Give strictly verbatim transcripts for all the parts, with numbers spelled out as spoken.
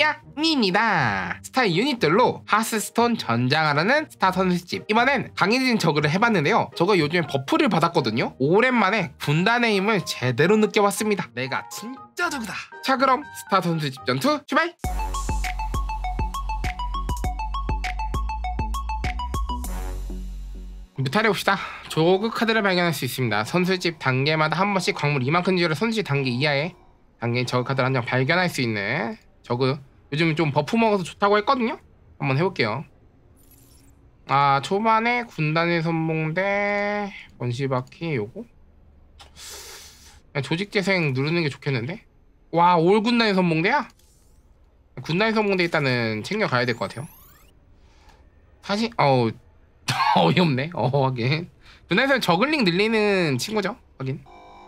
야입니다. 스타 유닛들로 하스스톤 전장하라는 스타 선수집. 이번엔 강해진 저그를 해봤는데요. 저거 요즘에 버프를 받았거든요. 오랜만에 군단의 힘을 제대로 느껴봤습니다. 내가 진짜 저그다. 자, 그럼 스타 선수집 전투 출발! 뮤탈해봅시다. 저그 카드를 발견할 수 있습니다. 선수집 단계마다 한 번씩 광물 이만큼 지어를 선수집 단계 이하의 단계인 저그 카드를 한 장 발견할 수 있는 저그. 요즘 좀 버프 먹어서 좋다고 했거든요. 한번 해볼게요. 아, 초반에 군단의 선봉대 번시바퀴 요거 조직재생 누르는 게 좋겠는데. 와, 올 군단의 선봉대야? 군단의 선봉대 일단은 챙겨가야 될 것 같아요. 사실 어우 어이없네. 어, 하긴 군단에서 저글링 늘리는 친구죠. 하긴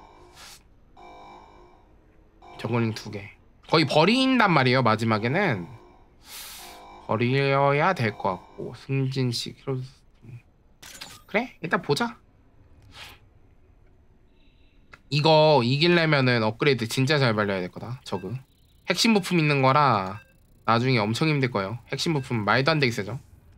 저글링 두 개 거의 버린단 말이에요. 마지막에는 버려야 될 것 같고. 승진식 히로스. 그래, 일단 보자. 이거 이기려면은 업그레이드 진짜 잘 발려야 될 거다. 저그 핵심 부품 있는 거라 나중에 엄청 힘들 거예요. 핵심 부품 말도 안 되게 세죠.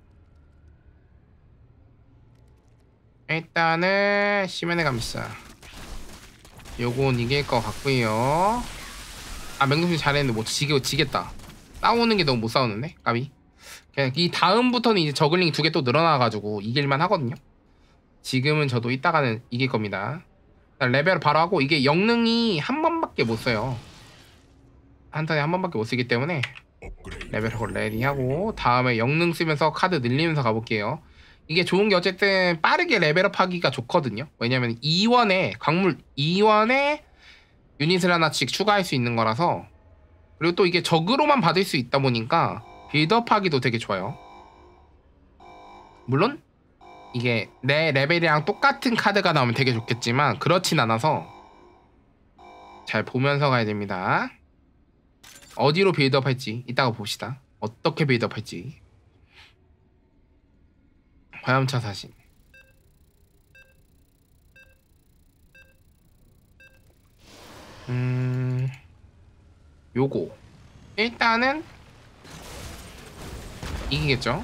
일단은 시멘의 감싸 요건 이길 것 같고요. 아, 맹독충 잘했는데 뭐 지게, 지겠다. 싸우는 게 너무 못 싸우는데? 까비. 그냥 이 다음부터는 이제 저글링 두 개 또 늘어나가지고 이길만 하거든요. 지금은 저도 이따가는 이길 겁니다. 레벨을 바로 하고, 이게 영능이 한 번밖에 못 써요. 한 턴에 한 번밖에 못 쓰기 때문에 레벨을 레디하고 다음에 영능 쓰면서 카드 늘리면서 가볼게요. 이게 좋은 게 어쨌든 빠르게 레벨업 하기가 좋거든요. 왜냐면 이 원에 광물 이 원에 유닛을 하나씩 추가할 수 있는 거라서. 그리고 또 이게 적으로만 받을 수 있다 보니까 빌드업 하기도 되게 좋아요. 물론 이게 내 레벨이랑 똑같은 카드가 나오면 되게 좋겠지만 그렇진 않아서 잘 보면서 가야 됩니다. 어디로 빌드업 할지 이따가 봅시다. 어떻게 빌드업 할지. 화염차 사신. 음... 요거 일단은 이기겠죠.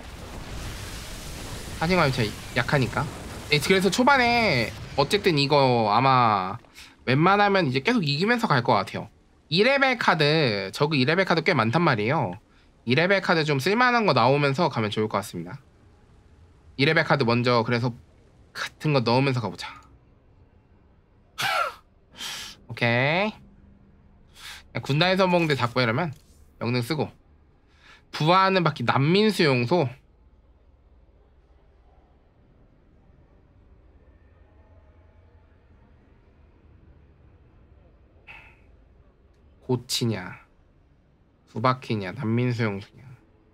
사신 화염차 약하니까. 네, 그래서 초반에 어쨌든 이거 아마 웬만하면 이제 계속 이기면서 갈 것 같아요. 이 레벨 카드, 저그 이 레벨 카드 꽤 많단 말이에요. 이 레벨 카드 좀 쓸만한 거 나오면서 가면 좋을 것 같습니다. 이 레벨 카드 먼저 그래서 같은 거 넣으면서 가보자. 오케이. 군단의 선봉대 잡고 이러면 영능 쓰고. 부하는 바퀴 난민수용소. 고치냐 두 바퀴냐 난민수용소냐.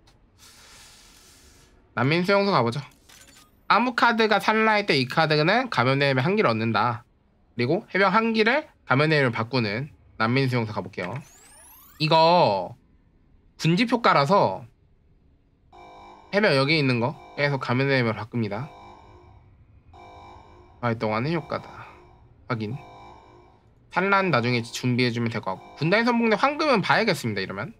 난민수용소 가보죠. 아무 카드가 산라할 때 이 카드는 감염내면 한 기를 얻는다. 그리고 해병 한 기를 감염내를 바꾸는 난민수용소 가볼게요. 이거 군집 효과라서 해병 여기 있는 거 계속 감염내면 바꿉니다. 활동하는 효과다. 확인. 산란 나중에 준비해주면 될 것 같고. 군단의 선봉대 황금은 봐야겠습니다. 이러면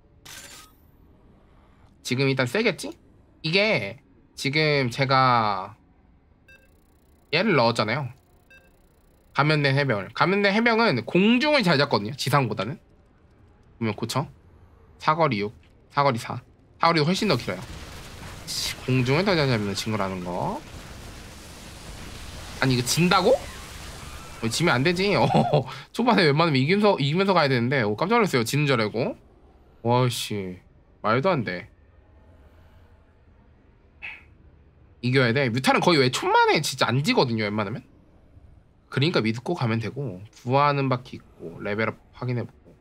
지금 일단 세겠지? 이게 지금 제가 얘를 넣었잖아요. 감염된 해병을. 감염된 해병은 공중을 잘 잡거든요. 지상보다는. 보면 고쳐. 사거리 육, 사거리 사. 사거리도 훨씬 더 길어요. 공중을 더 잘 잡는 친구라는 거. 아니 이거 진다고? 어, 지면 안 되지. 어, 초반에 웬만하면 이기면서, 이기면서 가야 되는데. 오, 깜짝 놀랐어요. 지는 줄 알고. 와씨 말도 안 돼. 이겨야 돼. 뮤탈은 거의 왜 천만에 진짜 안 지거든요. 웬만하면. 그러니까 믿고 가면 되고. 부하는 바퀴 있고 레벨업 확인해보고.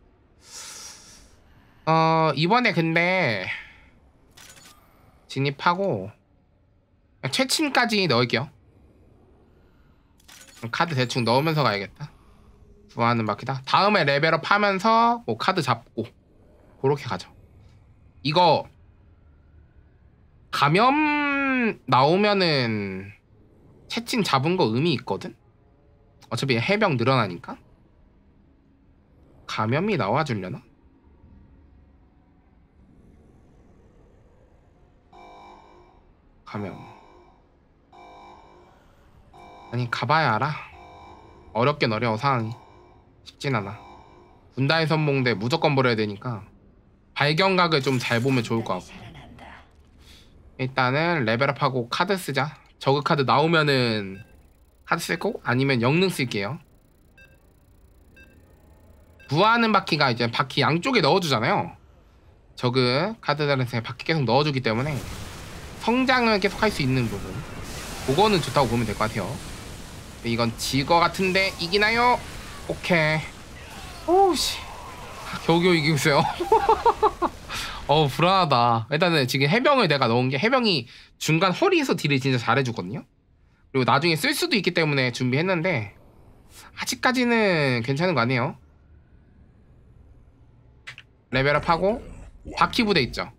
어 이번에 근데 진입하고 최친까지 넣을게요. 카드 대충 넣으면서 가야겠다. 부하는 바퀴다. 다음에 레벨업 하면서 뭐 카드 잡고 그렇게 가죠. 이거 감염 나오면은 채친 잡은 거 의미 있거든? 어차피 해병 늘어나니까. 감염이 나와주려나? 가면 아니 가봐야 알아. 어렵긴 어려워. 상황이 쉽진 않아. 군다의 선봉대 무조건 버려야 되니까 발견각을 좀 잘 보면 좋을 것 같고. 일단은 레벨업하고 카드 쓰자. 저그 카드 나오면은 카드 쓸 거고 아니면 영능 쓸게요. 부하는 바퀴가 이제 바퀴 양쪽에 넣어주잖아요. 저그 카드들한테 바퀴 계속 넣어주기 때문에 성장을 계속 할 수 있는 부분, 그거는 좋다고 보면 될 것 같아요. 이건 지거 같은데 이기나요? 오케이. 오우씨, 겨우겨우 이기고 있어요. 어우 불안하다. 일단은 지금 해병을 내가 넣은 게, 해병이 중간 허리에서 딜을 진짜 잘해주거든요. 그리고 나중에 쓸 수도 있기 때문에 준비했는데 아직까지는 괜찮은 거 아니에요. 레벨업하고 바퀴 부대 있죠.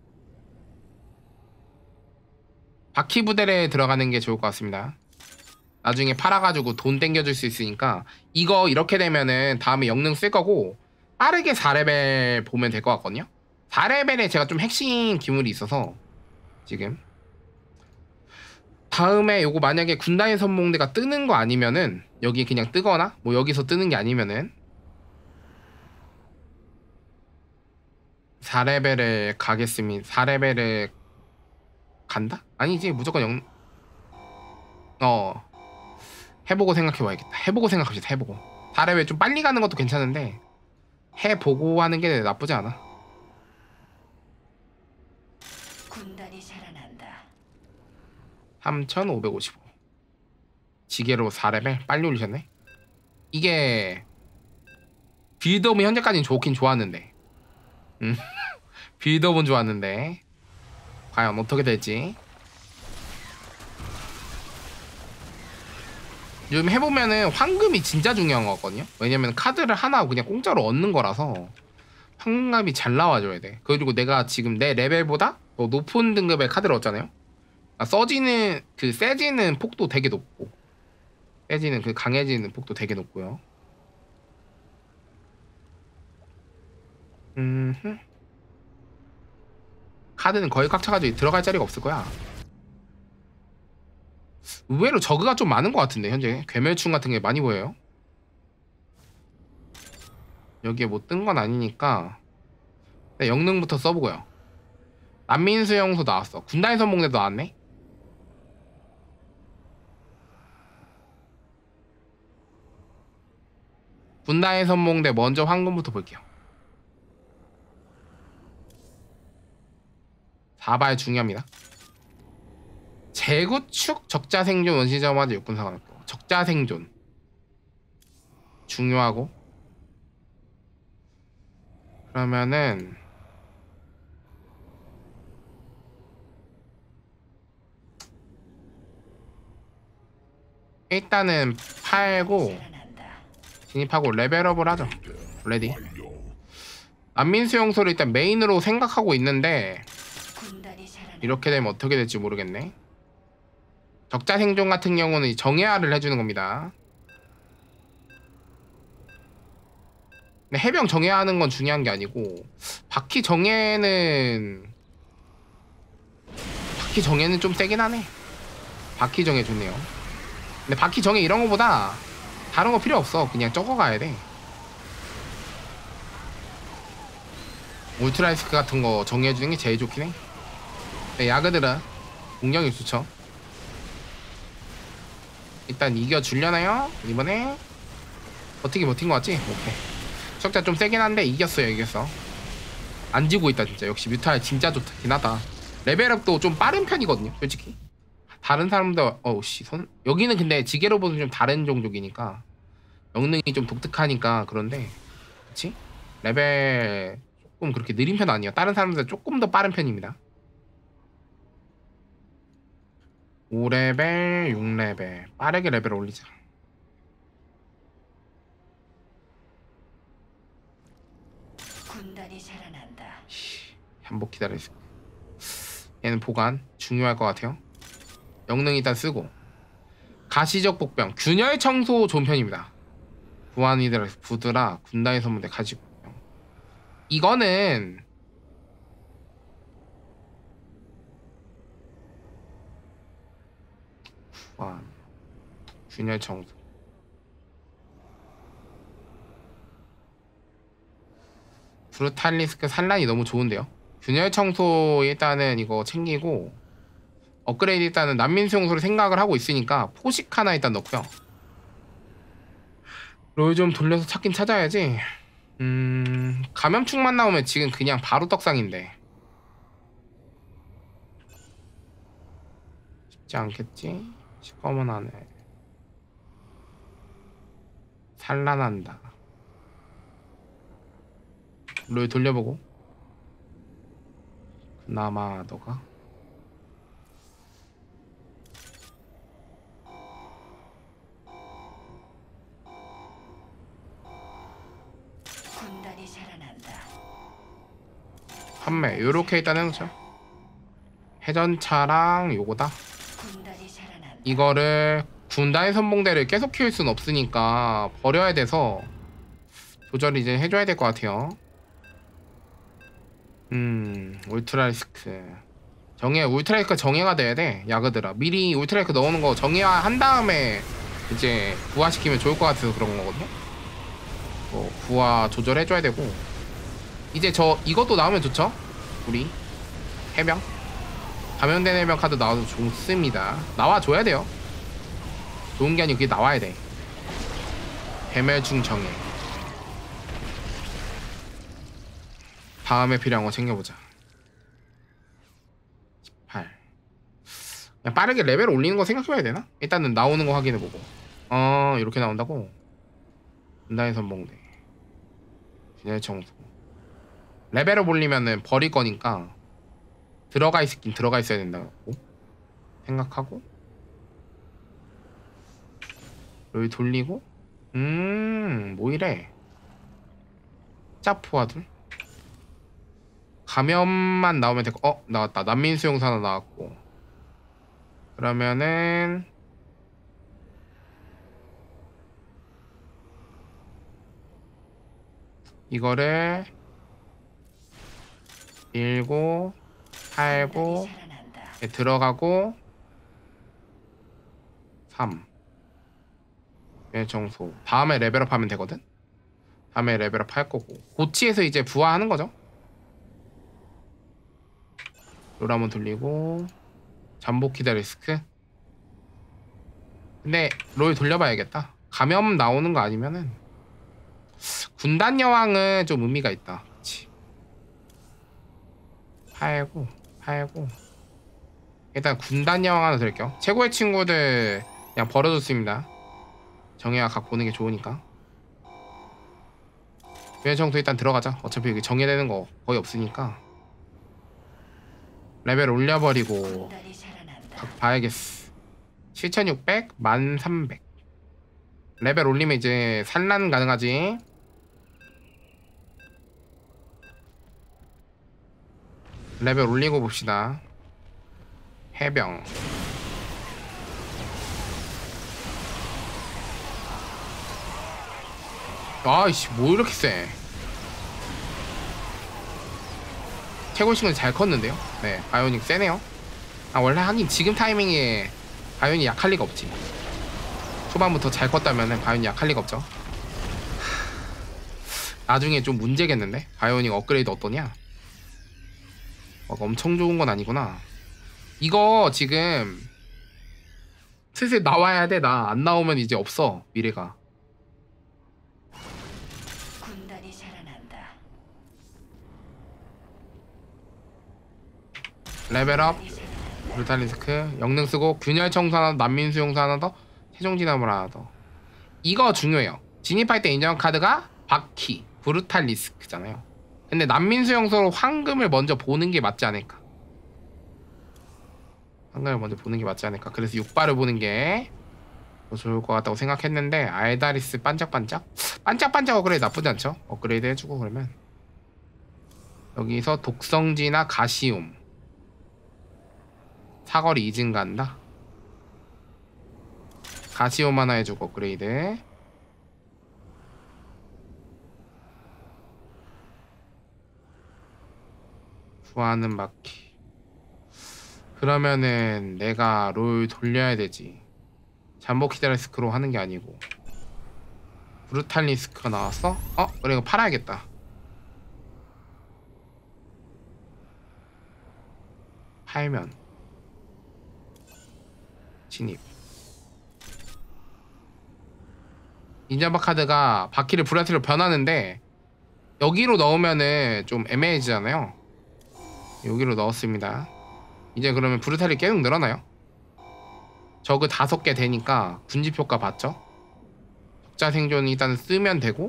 바퀴 부대에 들어가는 게 좋을 것 같습니다. 나중에 팔아가지고 돈 땡겨줄 수 있으니까. 이거 이렇게 되면은 다음에 영능 쓸 거고 빠르게 사 레벨 보면 될 것 같거든요. 사 레벨에 제가 좀 핵심 기물이 있어서 지금 다음에 요거 만약에 군단의 선봉대가 뜨는 거 아니면은, 여기 그냥 뜨거나 뭐 여기서 뜨는 게 아니면은 사 레벨을 가겠습니다. 사 레벨을 간다? 아니지, 무조건 영... 어 해보고 생각해봐야겠다. 해보고 생각합시다. 해보고 사 레벨 좀 빨리 가는 것도 괜찮은데 해보고 하는 게 나쁘지 않아. 군단이 살아난다. 삼천오백오십오. 지게로 사 레벨 빨리 올리셨네. 이게 빌드업은 현재까지는 좋긴 좋았는데 음. 빌드업은 좋았는데 과연 어떻게 될지. 요즘 해보면은 황금이 진짜 중요한 거거든요. 왜냐면 카드를 하나 그냥 공짜로 얻는 거라서 황금이 잘 나와줘야 돼. 그리고 내가 지금 내 레벨보다 더 높은 등급의 카드를 얻잖아요. 써지는 그 세지는 폭도 되게 높고, 세지는 그 강해지는 폭도 되게 높고요. 음, 카드는 거의 꽉 차가지고 들어갈 자리가 없을 거야. 의외로 저그가 좀 많은 것 같은데 현재 괴멸충 같은 게 많이 보여요. 여기에 뭐 뜬 건 아니니까 영능부터 써보고요. 난민수용소 나왔어. 군단의 선봉대도 나왔네. 군단의 선봉대 먼저 황금부터 볼게요. 사발 중요합니다. 재구축 적자생존 원시저마저 육군사관 없고, 적자생존 중요하고. 그러면은 일단은 팔고 진입하고 레벨업을 하죠. 레디. 난민수용소를 일단 메인으로 생각하고 있는데 이렇게 되면 어떻게 될지 모르겠네. 적자생존 같은 경우는 정예화를 해주는 겁니다. 근데 해병 정예하는 건 중요한 게 아니고, 바퀴 정예는 바퀴 정예는 좀 세긴 하네. 바퀴 정예 좋네요. 근데 바퀴 정예 이런 거보다 다른 거 필요 없어. 그냥 적어 가야 돼. 울트라리스크 같은 거 정리해주는 게 제일 좋긴 해. 네, 야그들은 공격이 좋죠. 일단 이겨주려나요? 이번에 버티기 버틴 거 같지? 오케이. 적자 좀 세긴 한데 이겼어요. 이겼어. 안 지고 있다 진짜. 역시 뮤탈 진짜 좋긴 하다. 레벨업도 좀 빠른 편이거든요 솔직히. 다른 사람들 어우씨 선... 여기는 근데 지게로보다는 좀 다른 종족이니까 영능이 좀 독특하니까 그런데, 그치? 레벨 조금 그렇게 느린 편 아니에요. 다른 사람들 조금 더 빠른 편입니다. 오 레벨, 육 레벨 빠르게 레벨 올리자. 군단이 살아난다. 한복 기다려주세요. 얘는 보관 중요할 것 같아요. 영능 일단 쓰고. 가시적 복병 균열 청소 좋은 편입니다. 부안이들 부드라 군단의 선물대 가지고. 이거는 소환, 균열 청소. 브루탈리스크 산란이 너무 좋은데요. 균열 청소 일단은 이거 챙기고 업그레이드 일단은 난민수 용소를 생각을 하고 있으니까 포식 하나 일단 넣고요. 롤 좀 돌려서 찾긴 찾아야지. 음... 감염충만 나오면 지금 그냥 바로 떡상인데 쉽지 않겠지? 시꺼먼 하늘 산란한다. 롤 돌려보고 그나마 너가 군단이 자라난다. 판매 요렇게 일단 해놓자. 회전차랑 요거다. 군단이 자라난다. 이거를 군단의 선봉대를 계속 키울 순 없으니까 버려야 돼서 조절 이제 해줘야 될 것 같아요. 음 울트라리스크 정예 울트라리스크 정예가 돼야 돼. 야그들아 미리 울트라리스크 넣어놓은 거 정예한 다음에 이제 부화시키면 좋을 것 같아서 그런 거거든요. 뭐 부화 조절해줘야 되고 이제 저 이것도 나오면 좋죠. 우리 해병 감염된 해병 카드 나와도 좋습니다. 나와줘야 돼요. 좋은 게 아니고 그게 나와야 돼. 배멸충 정예 다음에 필요한 거 챙겨보자. 십팔 그냥 빠르게 레벨 올리는 거 생각해봐야 되나? 일단은 나오는 거 확인해보고 어 이렇게 나온다고? 분단의 선봉대 균열 청소 레벨을 올리면은 버릴 거니까 들어가 있긴 들어가 있어야 된다고 생각하고 여기 돌리고 음 뭐이래 짜포화둘 감염만 나오면 되고 어 나왔다. 난민수용사 하나 나왔고 그러면은 이거를 밀고 팔고 네, 들어가고 삼 청소 다음에 레벨업 하면 되거든. 다음에 레벨업 할 거고 고치에서 이제 부화하는 거죠. 롤 한번 돌리고 잠복 기다리스크 근데 롤 돌려봐야겠다. 감염 나오는 거 아니면은 군단 여왕은 좀 의미가 있다. 그치 팔고 팔고 일단 군단 여왕 하나 드릴게요. 최고의 친구들 그냥 버려줬습니다. 정예가 각 보는 게 좋으니까 균열청소 일단 들어가자. 어차피 여기 정예되는 거 거의 없으니까 레벨 올려버리고 각 봐야겠어. 칠천육백 만 삼백 레벨 올리면 이제 산란 가능하지. 레벨 올리고 봅시다. 해병 아이씨 뭐 이렇게 세. 최고식은 잘 컸는데요. 네 바이오닉 세네요. 아 원래 하긴 지금 타이밍에 바이오닉 약할 리가 없지. 초반부터 잘 컸다면 바이오닉 약할 리가 없죠. 나중에 좀 문제겠는데? 바이오닉 업그레이드 어떠냐? 어, 엄청 좋은 건 아니구나. 이거 지금 슬슬 나와야 돼. 나 안 나오면 이제 없어 미래가. 군단이 자라난다. 레벨업 브루탈리스크 영능 쓰고 균열 청소 하나 더 난민수 용사 하나 더 최종 진압을 하나 더. 이거 중요해요. 진입할 때 인정한 카드가 바퀴 브루탈리스크잖아요. 근데 난민수 용서로 황금을 먼저 보는 게 맞지 않을까. 황금을 먼저 보는 게 맞지 않을까. 그래서 육발을 보는 게 더 좋을 것 같다고 생각했는데 알다리스 반짝반짝 반짝반짝 업그레이드 나쁘지 않죠. 업그레이드 해주고 그러면 여기서 독성지나 가시움 사거리 이진 간다. 가시움 하나 해주고 업그레이드. 구하는 바퀴. 그러면은 내가 롤 돌려야 되지. 잠복 히드라리스크로 하는 게 아니고. 브루탈리스크가 나왔어? 어? 그래 이거 팔아야겠다. 팔면 진입. 인자바 카드가 바퀴를 브루탈리로 변하는데 여기로 넣으면은 좀 애매해지잖아요. 여기로 넣었습니다. 이제 그러면 브루탈이 계속 늘어나요. 저그 다섯 개 되니까 군집 효과 봤죠? 적자 생존 일단 쓰면 되고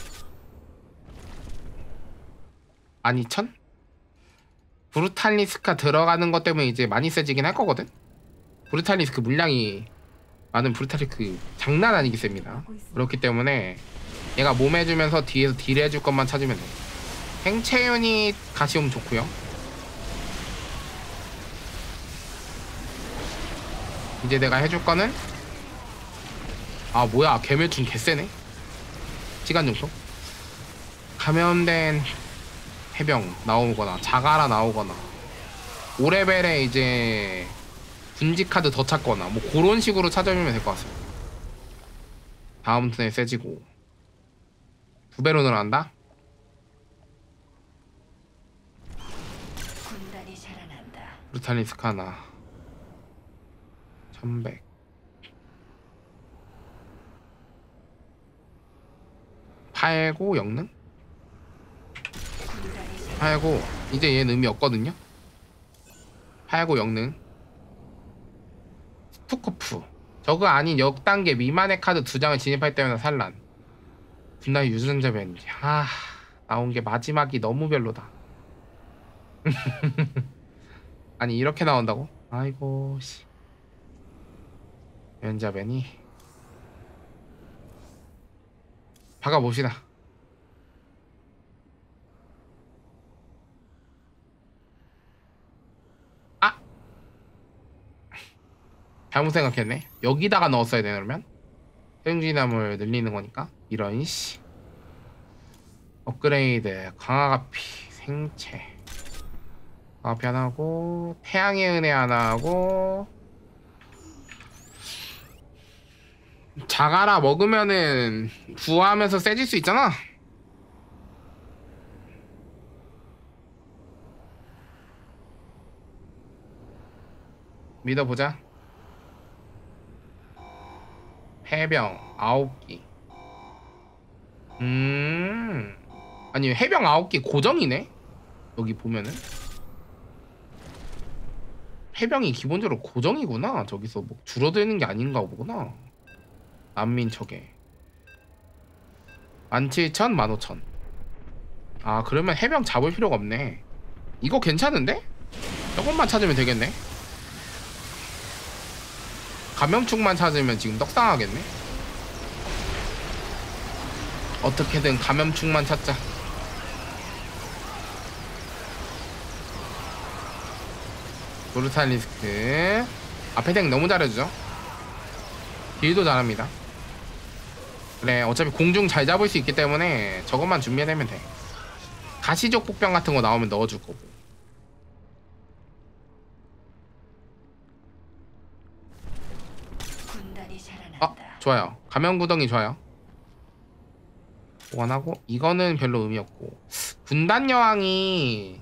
만 이천? 브루탈리스크가 들어가는 것 때문에 이제 많이 세지긴 할 거거든? 브루탈리스크 물량이 많은 브루탈리스크 장난 아니게 셉니다. 그렇기 때문에 얘가 몸 해주면서 뒤에서 딜 해줄 것만 찾으면 돼. 행체 유닛 같이 오면 좋고요. 이제 내가 해줄 거는 아 뭐야 괴멸충 개쎄네. 시간 정도 감염된 해병 나오거나 자가라 나오거나 오 레벨에 이제 분지 카드 더 찾거나 뭐 그런 식으로 찾아주면 될 것 같습니다. 다음 턴에 세지고 두 배로 늘어난다? 군단이 자라난다. 브루탈리스크 하나 천백 팔고 영능? 팔고 이제 얘는 의미 없거든요? 팔고 영능 스투코프 저거 아닌 역단계 미만의 카드 두 장을 진입할 때마다 산란 분나의 유전자 변이. 아 나온 게 마지막이 너무 별로다. 아니 이렇게 나온다고? 아이고 씨. 유전자 변이 박아봅시다. 아! 잘못 생각했네. 여기다가 넣었어야 되나 그러면? 생쥐나물 늘리는 거니까. 이런 씨. 업그레이드 강화가피 생체 강화피 하나 하고 태양의 은혜 하나 하고 자가라 먹으면은 부화하면서 세질 수 있잖아. 믿어보자. 해병 아홉 기. 음 아니 해병 아홉 기 고정이네. 여기 보면은 해병이 기본적으로 고정이구나. 저기서 뭐 줄어드는 게 아닌가 보구나. 난민 척에 만 칠천 만 오천. 아 그러면 해병 잡을 필요가 없네. 이거 괜찮은데? 조금만 찾으면 되겠네. 감염충만 찾으면 지금 떡상하겠네. 어떻게든 감염충만 찾자. 브루탈리스크 앞에 덱 너무 잘해주죠. 딜도 잘합니다. 그래 어차피 공중 잘 잡을 수 있기 때문에 저것만 준비해내면 돼. 가시적 폭병 같은 거 나오면 넣어줄 거고. 군단이 자라난다. 어 좋아요. 감염구덩이 좋아요. 보관하고 이거는 별로 의미 없고 군단 여왕이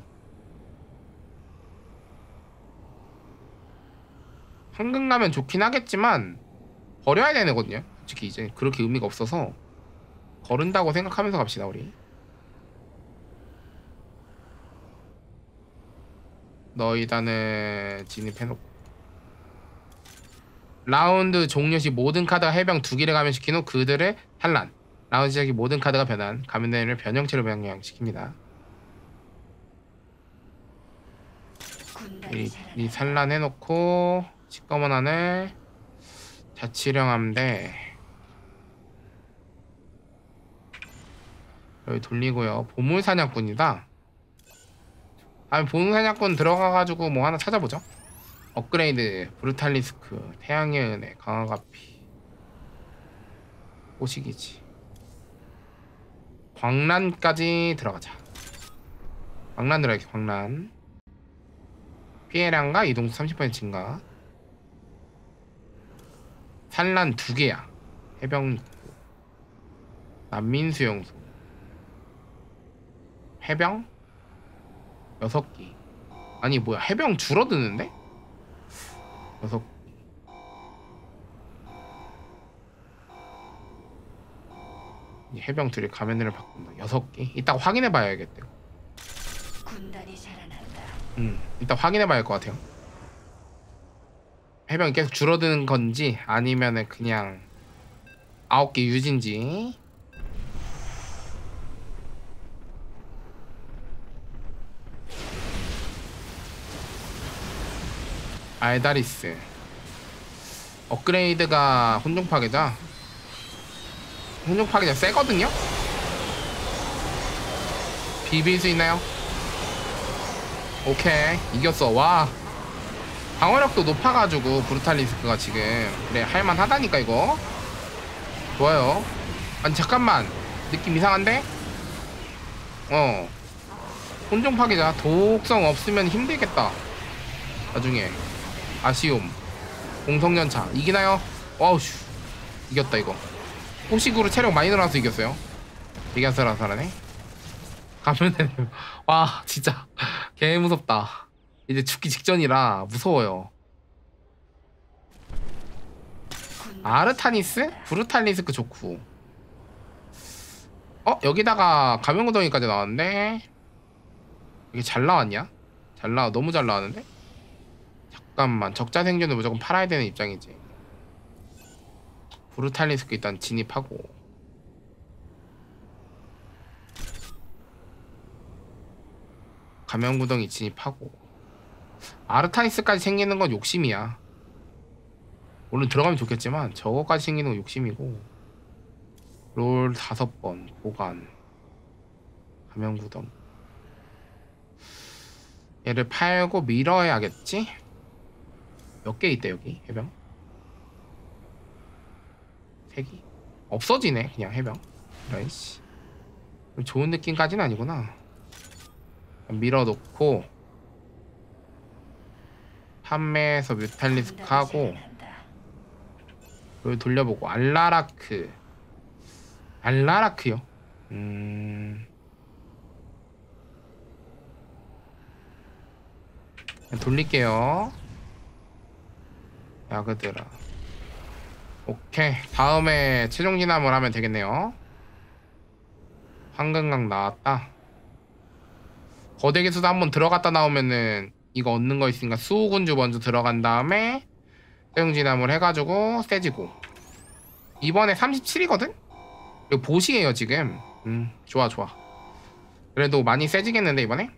황금 가면 좋긴 하겠지만 버려야 되는 거거든요. 솔직히 이제 그렇게 의미가 없어서 거른다고 생각하면서 갑시다 우리. 너희단을 진입해놓고 라운드 종료 시 모든 카드가 해병 두 개를 감염시킨 후 그들을 산란. 라운드 시작이 모든 카드가 변한 감염되는 변형체로 변형시킵니다. 이, 이 산란해놓고 시꺼먼 하늘 자치령함대 여기 돌리고요. 보물사냥꾼이다. 아니 보물사냥꾼 들어가가지고 뭐 하나 찾아보죠. 업그레이드 브루탈리스크 태양의 은혜 강화가피 호식이지. 광란까지 들어가자. 광란 들어야겠. 광란 피해량과 이동수 삼십 퍼센트 증가. 산란 두 개야. 해병 난민 수용소. 해병 여섯 개. 아니 뭐야 해병 줄어드는데? 여섯 개. 해병 둘이 가면을 바꾼다. 여섯 개. 이따 확인해 봐야겠대요. 군단이 자라난다. 음, 이따 확인해 봐야 할 것 같아요. 해병이 계속 줄어드는 건지 아니면은 그냥 아홉 개 유지인지. 알다리스 업그레이드가 혼종 파괴자. 혼종 파괴자 세거든요? 비빌 수 있나요? 오케이 이겼어. 와 방어력도 높아가지고 브루탈리스크가 지금 그래 할만하다니까 이거. 좋아요. 아니 잠깐만 느낌 이상한데? 어 혼종 파괴자 독성 없으면 힘들겠다 나중에. 아쉬움. 공성연차 이기나요? 와우슈 이겼다 이거. 호식으로 체력 많이 늘어나서 이겼어요. 되게 아슬아슬하네. 가면 되네요. 와 진짜 개 무섭다. 이제 죽기 직전이라 무서워요. 아르타니스? 브루탈리스크 좋고. 어? 여기다가 가면구덩이까지 나왔는데 이게 잘 나왔냐? 잘 나와. 너무 잘 나왔는데? 잠깐만 적자 생존을 무조건 팔아야 되는 입장이지. 브루탈리스크 일단 진입하고. 가면구덩이 진입하고. 아르타니스까지 생기는 건 욕심이야. 물론 들어가면 좋겠지만 저거까지 생기는 건 욕심이고. 롤 다섯 번 보관. 가면구덩이. 얘를 팔고 밀어야겠지? 몇 개 있대 여기 해병? 세 개? 없어지네 그냥 해병. 이런씨 좋은 느낌까지는 아니구나. 밀어놓고 판매해서 뮤탈리스크 하고 여기 돌려보고. 알라라크. 알라라크요? 음... 돌릴게요. 야그드라. 오케이 다음에 최종 진압을 하면 되겠네요. 황금강 나왔다. 거대기수도 한번 들어갔다 나오면은 이거 얻는 거 있으니까 수호군주 먼저 들어간 다음에 최종 진압을 해가지고 세지고. 이번에 삼십칠이거든? 이거 보시에요 지금. 음 좋아 좋아. 그래도 많이 세지겠는데 이번에?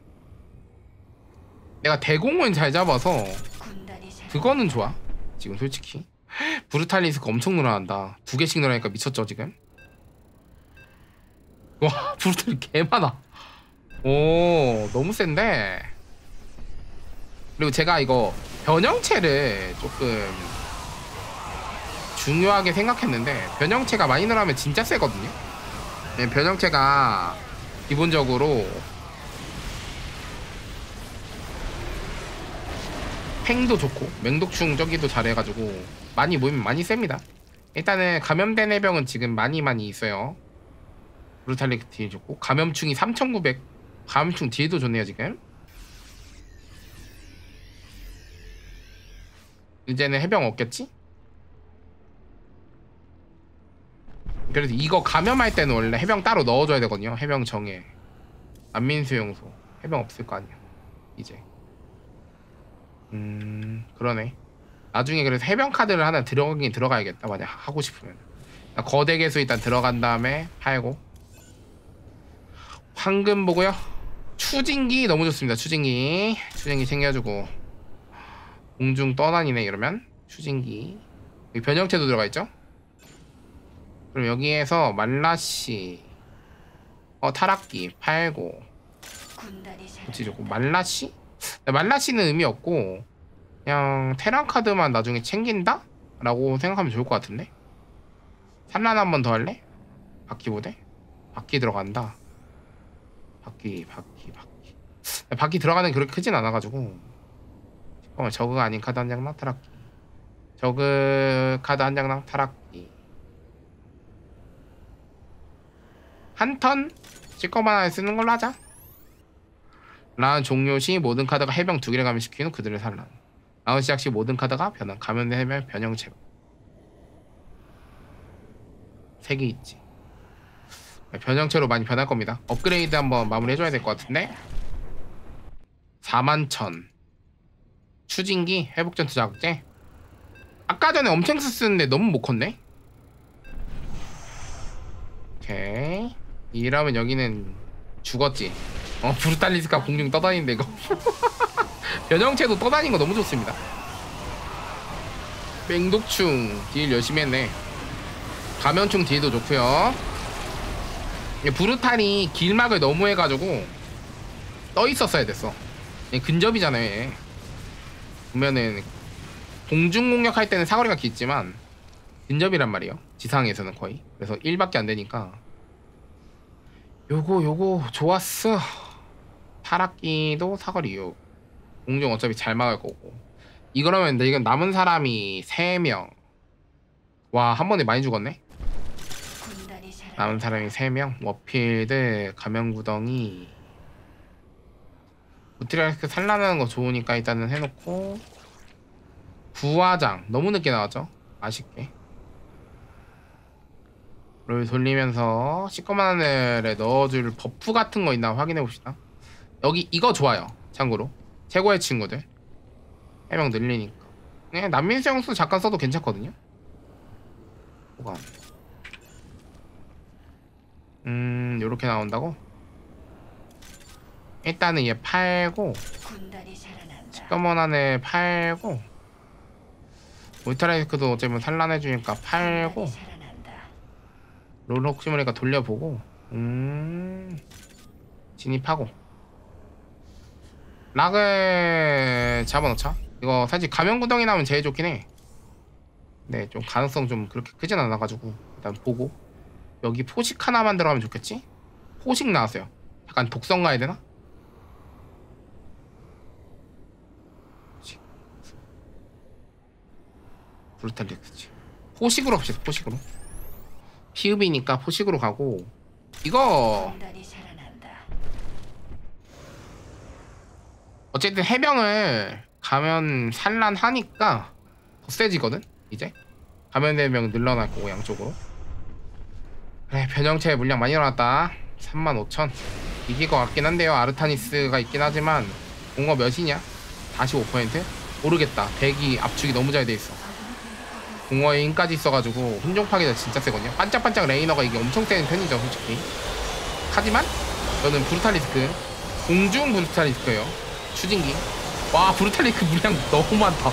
내가 대공은 잘 잡아서 그거는 좋아 지금 솔직히. 브루탈리스크 엄청 늘어난다. 두 개씩 늘어나니까 미쳤죠 지금. 와 브루탈이 개 많아. 오 너무 센데. 그리고 제가 이거 변형체를 조금 중요하게 생각했는데 변형체가 많이 늘어나면 진짜 세거든요. 네, 변형체가 기본적으로 팽도 좋고 맹독충 저기도 잘해가지고 많이 모이면 많이 셉니다. 일단은 감염된 해병은 지금 많이 많이 있어요. 브루탈리티 딜 좋고 감염충이 삼천구백. 감염충 딜도 좋네요 지금. 이제는 해병 없겠지? 그래서 이거 감염할 때는 원래 해병 따로 넣어줘야 되거든요. 해병 정예 난민수용소. 해병 없을 거 아니야 이제. 음 그러네. 나중에 그래서 해병 카드를 하나 들어가긴 들어가야겠다 만약 하고 싶으면. 거대 개수 일단 들어간 다음에 팔고. 황금 보고요. 추진기 너무 좋습니다. 추진기 추진기 챙겨주고. 공중 떠다니네 이러면. 추진기 여기 변형체도 들어가 있죠. 그럼 여기에서 말라시 어 타락기 팔고. 그치 좋고. 말라시? 말라시는 의미 없고 그냥 테란 카드만 나중에 챙긴다? 라고 생각하면 좋을 것 같은데. 산란 한 번 더 할래? 바퀴 보대? 바퀴 들어간다. 바퀴 바퀴 바퀴 바퀴 들어가는 게 그렇게 크진 않아가지고. 잠깐만 저거가 아닌 카드 한 장 나타났기. 저그 카드 한 장당 타락기. 한 턴 찌꺼만 하나 쓰는 걸로 하자. 라운 종료 시 모든 카드가 해병 두 개를 감염시킨 후 그들을 산란. 라운 시작 시 모든 카드가 변환. 감염된 해병 변형 제거. 세 개 있지. 변형체로 많이 변할 겁니다. 업그레이드 한번 마무리 해줘야 될 것 같은데. 사만 천. 추진기 회복전투 자극제. 아까 전에 엄청 쓰는데 너무 못 컸네. 오케이. 이러면 여기는 죽었지. 어 브루탈리스가 공중 떠다니는데 이거. 변형체도 떠다니는 거 너무 좋습니다. 맹독충 딜 열심히 했네. 감염충 딜도 좋고요. 브루탈이 길막을 너무 해가지고 떠 있었어야 됐어. 근접이잖아요. 얘. 보면은 공중 공격할 때는 사거리가 깊지만 근접이란 말이에요. 지상에서는 거의. 그래서 일밖에 안 되니까 요거 요거 좋았어. 타락기도 사거리 요. 공중 어차피 잘 막을 거고. 이거라면 이건 남은 사람이 세 명. 와, 한 번에 많이 죽었네. 남은 사람이 세 명. 워필드 감염구덩이. 우트리아스크 산란하는 거 좋으니까 일단은 해놓고. 부화장 너무 늦게 나왔죠. 아쉽게. 롤 돌리면서 시꺼먼 하늘에 넣어줄 버프 같은 거 있나 확인해봅시다. 여기 이거 좋아요. 참고로 최고의 친구들 해명 늘리니까 그냥 난민수용수 잠깐 써도 괜찮거든요. 뭐가 음 요렇게 나온다고? 일단은 얘 팔고 시꺼먼 하늘 팔고 울트라리스크도 어쩌면 산란해주니까 팔고 롤 혹시 모르니까 돌려보고 음 진입하고 락을 잡아놓자. 이거 사실 감염구덩이 나오면 제일 좋긴 해. 네, 좀 가능성 좀 그렇게 크진 않아가지고 일단 보고 여기 포식 하나만 들어가면 좋겠지? 포식 나왔어요. 약간 독성 가야 되나? 브루탈리스지. 포식으로 합시다. 포식으로. 피읍이니까 포식으로 가고 이거 어쨌든 해병을 가면 산란하니까 더 세지거든. 이제 감염된 병 늘어날 거고 양쪽으로. 그래, 변형체 물량 많이 일어났다. 삼만 오천. 이길 것 같긴 한데요. 아르타니스가 있긴 하지만 공거 몇이냐? 사십오 퍼센트? 모르겠다. 대기 압축이 너무 잘 돼 있어. 공허의 힘까지 있어가지고 혼종 파괴가 진짜 세거든요. 반짝반짝 레이너가 이게 엄청 세는 편이죠 솔직히. 하지만 저는 브루탈리스크 공중 브루탈리스크예요. 추진기. 와, 브루탈리스크 물량 너무 많다.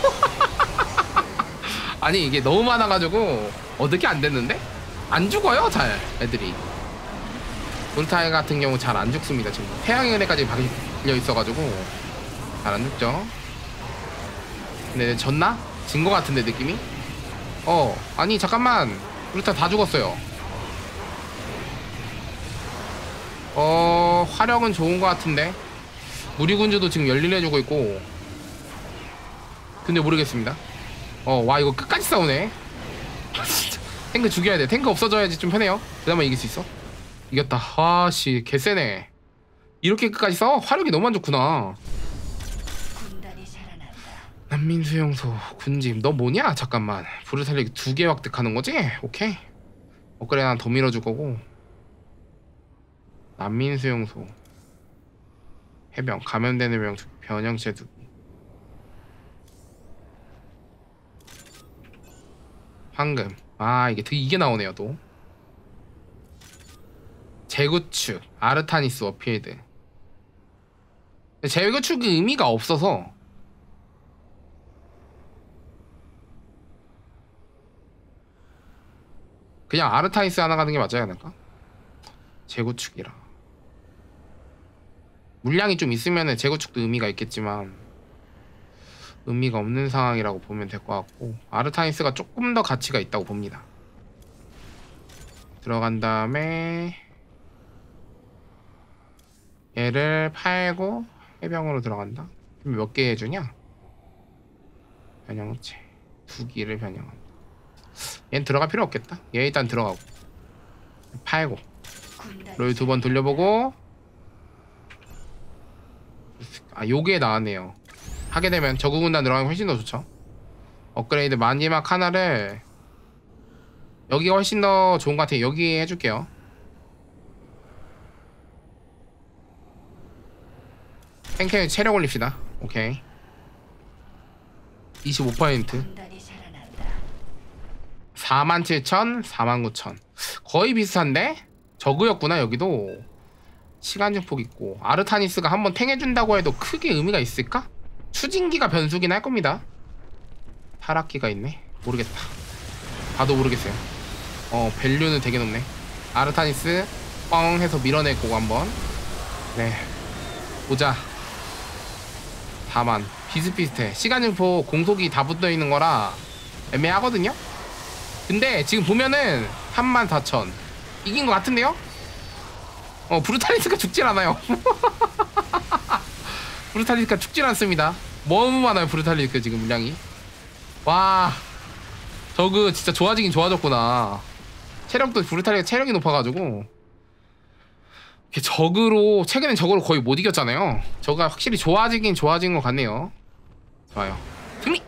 아니 이게 너무 많아가지고 어떻게 안 됐는데? 안 죽어요 잘 애들이. 브루탈 같은 경우 잘 안 죽습니다. 지금 태양의 은혜까지 박려 있어가지고 잘 안 죽죠. 근데 졌나? 진 거 같은데 느낌이? 어 아니 잠깐만 브루탈 다 죽었어요. 어 화력은 좋은 거 같은데 무리군주도 지금 열일해주고 있고. 근데 모르겠습니다. 어 와 이거 끝까지 싸우네. 진짜 탱크 죽여야 돼. 탱크 없어져야지 좀 편해요. 그나마 이길 수 있어. 이겼다. 아씨 개쎄네. 이렇게 끝까지 싸워? 화력이 너무 안 좋구나. 난민수용소 군짐 너 뭐냐? 잠깐만 브루탈리스크 두 개 획득하는 거지? 오케이. 업그레이드 하나 더 밀어줄 거고. 난민수용소 해병 감염되는 병 변형체 두기. 황금. 아 이게 이게 나오네요 또. 재구축 아르타니스 워필드. 재구축이 의미가 없어서 그냥 아르타니스 하나 가는 게 맞지 않을까? 재구축이라 물량이 좀 있으면은 재구축도 의미가 있겠지만 의미가 없는 상황이라고 보면 될 것 같고 아르타니스가 조금 더 가치가 있다고 봅니다. 들어간 다음에 얘를 팔고 해병으로 들어간다. 몇 개 해주냐? 변형체 두기를 변형한다. 얘는 들어갈 필요 없겠다. 얘 일단 들어가고 팔고 군단이 롤 두 번 돌려보고. 아 요게 나왔네요. 하게 되면 저구 군단 들어가는 게 훨씬 더 좋죠. 업그레이드 마지막 하나를 여기가 훨씬 더 좋은 것 같아요. 여기 해줄게요. 탱크 체력 올립시다. 오케이. 이십오 퍼센트. 군단이 자라난다. 사만 칠천, 사만 구천. 거의 비슷한데? 저그였구나 여기도. 시간 증폭 있고. 아르타니스가 한번 탱해준다고 해도 크게 의미가 있을까? 추진기가 변수긴 할 겁니다. 타락기가 있네. 모르겠다. 봐도 모르겠어요. 어 밸류는 되게 높네. 아르타니스 뻥 해서 밀어내고 한번. 네 보자. 다만 비슷비슷해. 시간 증폭 공속이 다 붙어있는 거라 애매하거든요. 근데 지금 보면은 삼만 사천 이긴 것 같은데요? 어 브루탈리스가 죽질 않아요. 브루탈리스가 죽질 않습니다. 너무 많아요 브루탈리스가 지금 물량이. 와 저그 진짜 좋아지긴 좋아졌구나. 체력도 브루탈리스가 체력이 높아가지고 저그로 최근엔 저그로 거의 못 이겼잖아요. 저가 확실히 좋아지긴 좋아진 것 같네요. 좋아요. 승리!